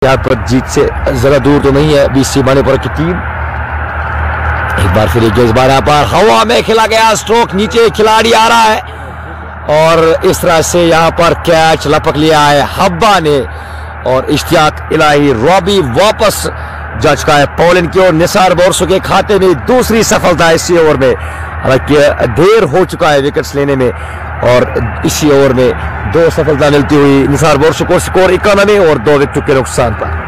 इश्तियाक पर जीत से जरा दूर तो नहीं है 20 माने पर की टीम। एक बार फिर इस बार यहाँ पर हवा में खेला गया स्ट्रोक, नीचे खिलाड़ी आ रहा है और इस तरह से यहाँ पर कैच लपक लिया है हब्बा ने और इश्तियाक इलाही रॉबी वापस जा चुका है पोलैंड की ओर। निसार बोर्सो के खाते में दूसरी सफलता इसी ओवर में, हालांकि देर हो चुका है विकेट्स लेने में और इसी ओवर में 2 सफलता मिलती हुई निसार बोर्सो को स्कोर 91 और 2 विकेटों के नुकसान पर।